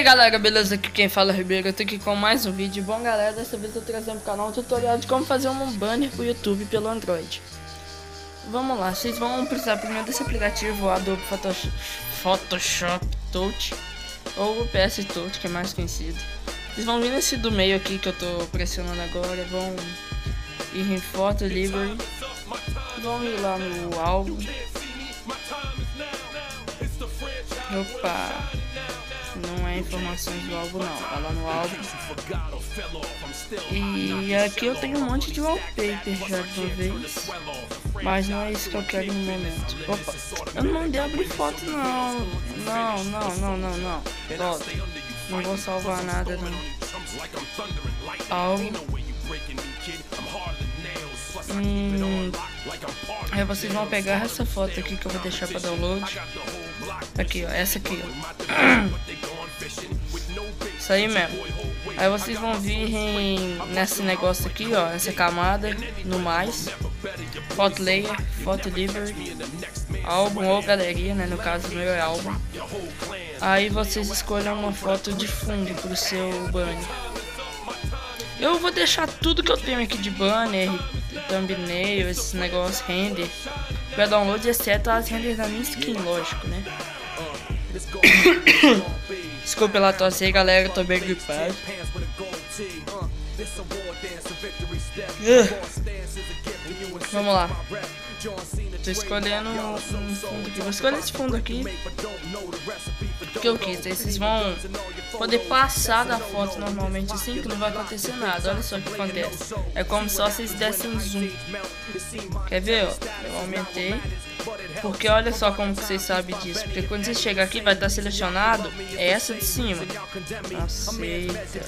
aí galera, beleza? Aqui quem fala é Ribeiro, eu tô aqui com mais um vídeo. Bom galera, dessa vez eu tô trazendo pro canal um tutorial de como fazer um banner pro YouTube pelo Android. Vamos lá, vocês vão precisar primeiro desse aplicativo, o Adobe Photoshop Touch, ou o PS Touch, que é mais conhecido. Vocês vão vir nesse do meio aqui que eu tô pressionando agora, vão ir em Photo Library, vão ir lá no álbum. Opa, não é informações do álbum não, tá lá no álbum. E aqui eu tenho um monte de wallpaper já de uma vez, mas não é isso que eu quero no momento. Opa, eu não mandei abrir foto não. Foto. Não vou salvar nada não. Álbum. Aí vocês vão pegar essa foto aqui que eu vou deixar para download. Aqui ó, essa aqui ó. Isso aí mesmo. Aí vocês vão vir nesse negócio aqui ó, essa camada, no mais, Photo Layer, Photo Library, álbum ou galeria, né, no caso o meu é álbum. Aí vocês escolhem uma foto de fundo pro seu banner. Eu vou deixar tudo que eu tenho aqui de banner, thumbnail, esses negócios, render, para download, exceto as renders da minha skin, lógico, né? Desculpa pela tosse aí, galera, eu tô bem gripado. Vamos lá. Tô escolhendo um fundo aqui. Vou escolher esse fundo aqui que eu quis. Aí vocês vão poder passar da foto normalmente assim, que não vai acontecer nada. Olha só o que acontece. É como só vocês dessem zoom. Quer ver, ó? Eu aumentei. Porque olha só como que vocês sabem disso. Porque quando você chegar aqui vai estar selecionado essa de cima. Aceita.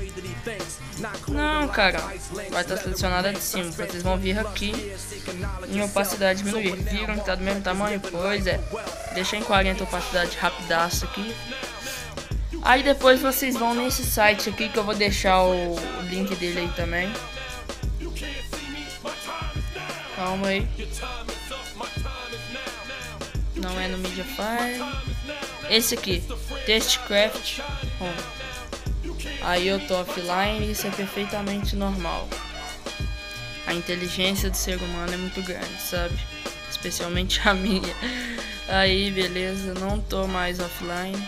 Não, cara. Vai estar selecionada de cima. Vocês vão vir aqui em opacidade diminuir. Viram que tá do mesmo tamanho? Pois é. Deixa em 40 opacidade rapidaço aqui. Aí depois vocês vão nesse site aqui que eu vou deixar o link dele aí também. Calma aí. Não é no Mediafire. Esse aqui, Testcraft Home. Aí eu tô offline e isso é perfeitamente normal. A inteligência do ser humano é muito grande, sabe? Especialmente a minha. Aí, beleza, não tô mais offline.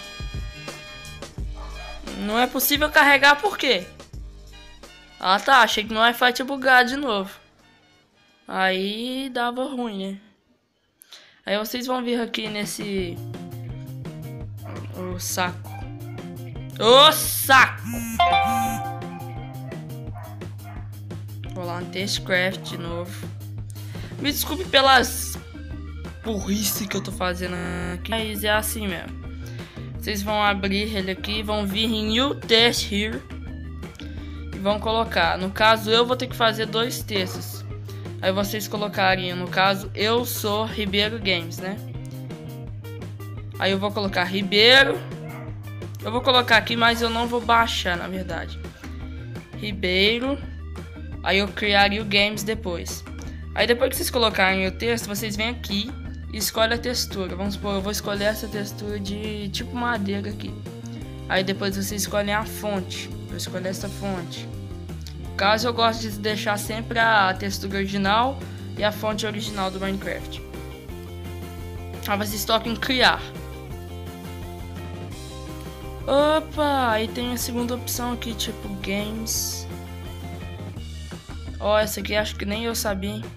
Não é possível carregar por quê? Ah tá, achei que no Wi-Fi tinha bugado de novo. Aí dava ruim, né? Aí vocês vão vir aqui nesse... O saco. O saco! Vou lá no Testcraft de novo. Me desculpe pelas burrice que eu tô fazendo aqui. Mas é assim mesmo. Vocês vão abrir ele aqui, vão vir em New Test Here. E vão colocar. No caso, eu vou ter que fazer 2 textos. Aí vocês colocariam, no caso, eu sou Ribeiro Games, né? Aí eu vou colocar Ribeiro. Eu vou colocar aqui, mas eu não vou baixar, na verdade. Ribeiro. Aí eu criaria o Games depois. Aí depois que vocês colocarem o texto, vocês vêm aqui e escolhem a textura. Vamos supor, eu vou escolher essa textura de tipo madeira aqui. Aí depois vocês escolhem a fonte. Eu escolho essa fonte. Caso eu gosto de deixar sempre a textura original e a fonte original do Minecraft. Aí vocês tocam em criar. Opa, aí tem a segunda opção aqui, tipo Games. Ó, essa aqui acho que nem eu sabia, hein?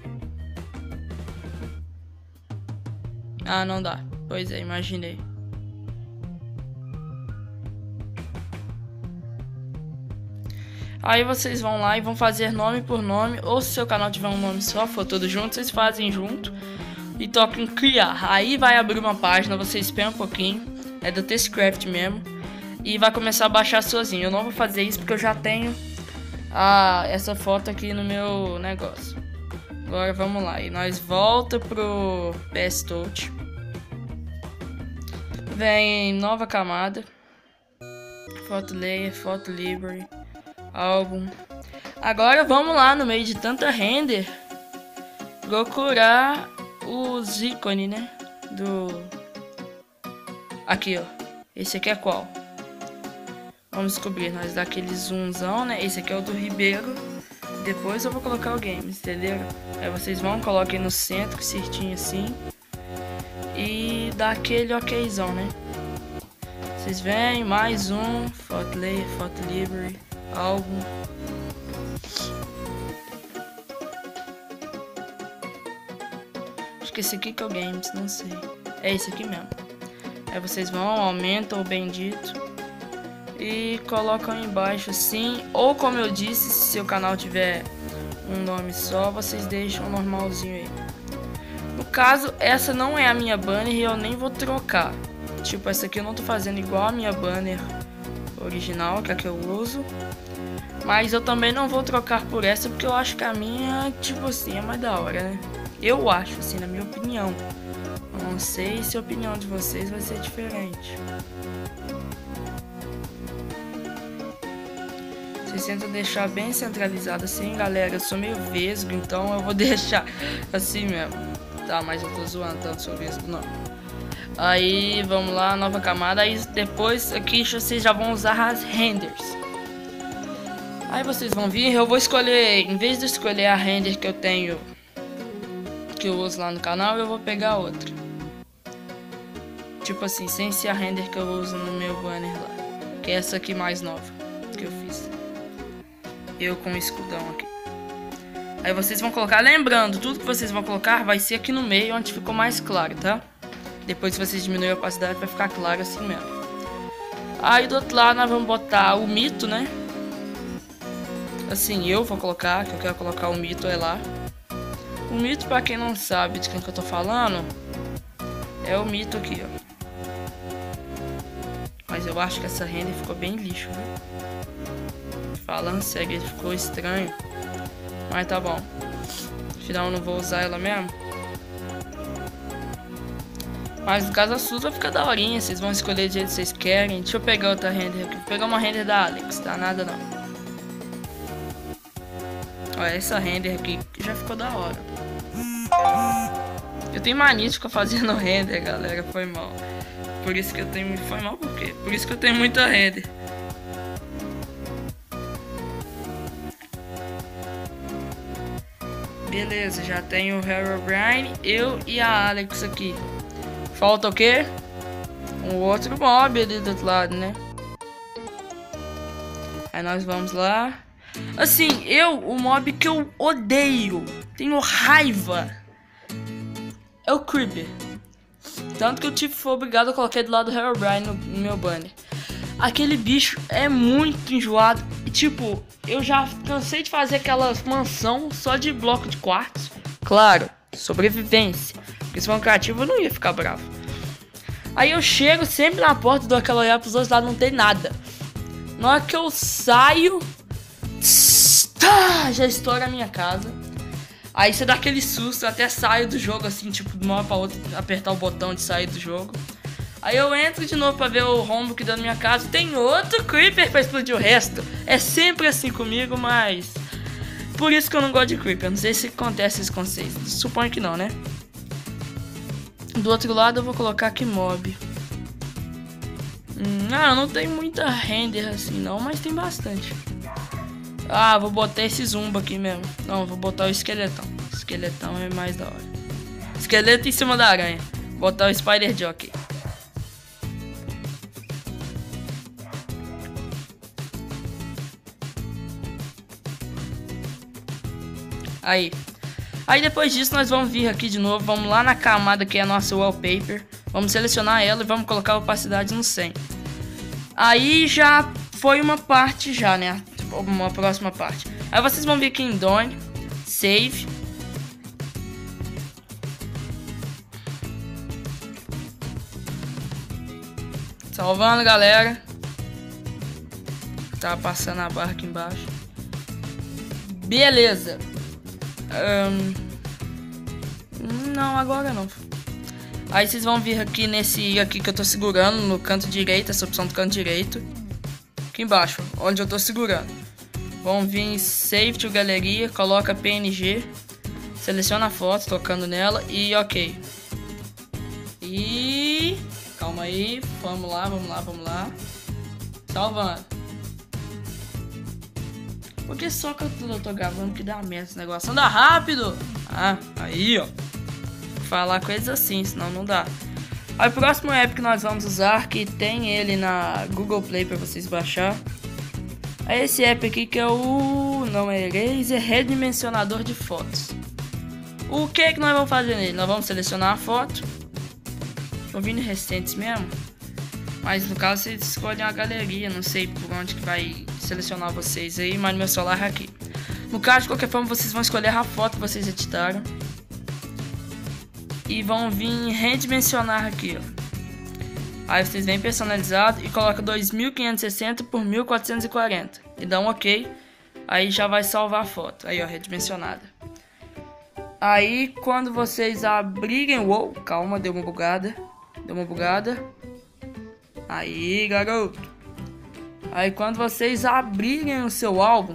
Ah, não dá. Pois é, imaginei. Aí vocês vão lá e vão fazer nome por nome. Ou se seu canal tiver um nome só, for tudo junto, vocês fazem junto e tocam em criar. Aí vai abrir uma página, você espera um pouquinho. É do Testcraft mesmo. E vai começar a baixar sozinho. Eu não vou fazer isso porque eu já tenho essa foto aqui no meu negócio. Agora vamos lá. E nós volta pro PS Touch. Vem nova camada. Photo Layer, Photo Library, álbum. Agora vamos lá no meio de tanta render procurar os ícones, né? Aqui, ó. Esse aqui é qual? Vamos descobrir, nós dá aquele zoomzão, né? Esse aqui é o do Ribeiro. Depois eu vou colocar o games, entendeu? Aí vocês vão, coloquem no centro, certinho assim. E dá aquele okzão, né? Vocês vêm, mais um. Foto library, álbum. Acho que esse aqui que é o games, não sei. É esse aqui mesmo. Aí vocês vão, aumentam o bendito. E colocam embaixo assim. Ou como eu disse, se seu canal tiver um nome só, vocês deixam normalzinho aí. No caso, essa não é a minha banner e eu nem vou trocar. Tipo, essa aqui eu não tô fazendo igual a minha banner original, que é a que eu uso. Mas eu também não vou trocar por essa, porque eu acho que a minha, tipo assim, é mais da hora, né? Eu acho, assim, na minha opinião. Eu não sei se a opinião de vocês vai ser diferente. Vocês tentam deixar bem centralizado assim, galera. Eu sou meio vesgo, então eu vou deixar assim mesmo. Tá, mas eu tô zoando, tanto sou vesgo não. Aí, vamos lá, nova camada. Aí depois aqui vocês já vão usar as renders. Aí vocês vão vir, eu vou escolher, em vez de escolher a render que eu tenho, que eu uso lá no canal, eu vou pegar outra. Tipo assim, sem ser a render que eu uso no meu banner lá. Que é essa aqui mais nova que eu fiz. Eu com o escudão aqui. Aí vocês vão colocar, lembrando, tudo que vocês vão colocar vai ser aqui no meio, onde ficou mais claro, tá? Depois, se vocês diminuírem a opacidade, vai ficar claro assim mesmo. Aí do outro lado nós vamos botar o mito, né? Assim, eu vou colocar, que eu quero colocar o mito é lá. O mito, pra quem não sabe de quem que eu tô falando, é o mito aqui, ó. Mas eu acho que essa render ficou bem lixo, viu? Falando sério, ele ficou estranho. Mas tá bom. Afinal, eu não vou usar ela mesmo. Mas no caso a sua vai ficar daorinha. Vocês vão escolher do jeito que vocês querem. Deixa eu pegar outra render aqui. Vou pegar uma render da Alex, tá? Nada não. Olha, essa render aqui já ficou da hora. Eu tenho mania de ficar fazendo render, galera. Foi mal. Por isso que eu tenho... Foi mal por quê? Por isso que eu tenho muita render. Beleza, já tenho o Herobrine, eu e a Alex aqui. Falta o quê? Um outro mob ali do outro lado, né? Aí nós vamos lá. Assim, o mob que eu odeio, tenho raiva, é o Creeper. Tanto que eu fui obrigado a colocar do lado do Herobrine no meu banner. Aquele bicho é muito enjoado. E, tipo, eu já cansei de fazer aquela mansão só de bloco de quartzo. Claro, sobrevivência. Porque se for um criativo eu não ia ficar bravo. Aí eu chego sempre na porta, dou aquela olhada pros outros lados, não tem nada. Na hora que eu saio, já estoura a minha casa. Aí você dá aquele susto, eu até saio do jogo assim, tipo, de uma hora pra outra, apertar o botão de sair do jogo. Aí eu entro de novo pra ver o rombo que deu na minha casa. Tem outro Creeper pra explodir o resto. É sempre assim comigo, mas... Por isso que eu não gosto de Creeper. Não sei se acontece isso com vocês. Suponho que não, né? Do outro lado eu vou colocar aqui mob. Não tem muita render assim não, mas tem bastante. Ah, vou botar esse zumba aqui mesmo. Não, vou botar o esqueletão. Esqueletão é mais da hora. Esqueleto em cima da aranha. Vou botar o Spider Jockey. Aí depois disso nós vamos vir aqui de novo. Vamos lá na camada que é a nossa wallpaper. Vamos selecionar ela e vamos colocar a opacidade no 100. Aí já foi uma parte já, né? Uma próxima parte. Aí vocês vão vir aqui em Done, Save. Salvando, galera. Tá passando a barra aqui embaixo. Beleza. Não, agora não. Aí vocês vão vir aqui nesse aqui que eu tô segurando, no canto direito, essa opção do canto direito. Aqui embaixo, onde eu tô segurando. Vão vir em Save to Galeria, coloca PNG, seleciona a foto, tocando nela e ok. E... calma aí, vamos lá. Salvando. Porque só que eu tô gravando que dá merda esse negócio. Anda rápido! Ah, aí ó. Falar coisas assim, senão não dá. Aí o próximo app que nós vamos usar, que tem ele na Google Play pra vocês baixar, é esse app aqui que é o... não é Eraser, redimensionador de fotos. O que nós vamos fazer nele? Nós vamos selecionar a foto. Tô vindo recentes mesmo. Mas no caso vocês escolhem a galeria, não sei por onde que vai selecionar vocês aí, mas no meu celular é aqui. No caso, de qualquer forma, vocês vão escolher a foto que vocês editaram. E vão vir redimensionar aqui, ó. Aí vocês vêm personalizado e coloca 2560 por 1440. E dá um ok. Aí já vai salvar a foto. Aí ó, redimensionada. Aí quando vocês abrirem... Uou, calma, deu uma bugada. Deu uma bugada. Aí, garoto. Aí quando vocês abrirem o seu álbum,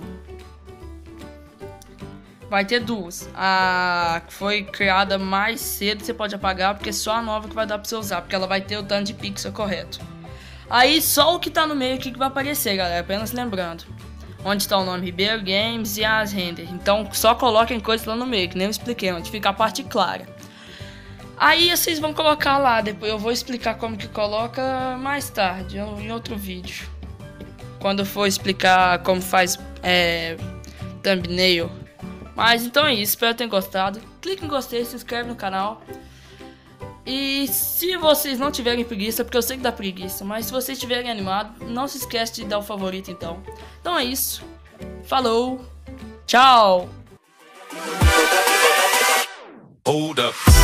vai ter duas. A que foi criada mais cedo você pode apagar, porque é só a nova que vai dar pra você usar, porque ela vai ter o tanto de pixel correto. Aí só o que tá no meio aqui que vai aparecer, galera, apenas lembrando. Onde está o nome Ribeiro Games e as render. Então só coloquem coisas lá no meio, que nem eu expliquei, onde fica a parte clara. Aí vocês vão colocar lá, depois eu vou explicar como que coloca mais tarde, em outro vídeo. Quando eu for explicar como faz thumbnail. Mas então é isso, espero que tenham gostado. Clique em gostei, se inscreve no canal. E se vocês não tiverem preguiça, porque eu sei que dá preguiça, mas se vocês estiverem animados, não se esquece de dar o favorito então. Então é isso, falou, tchau! Hold up.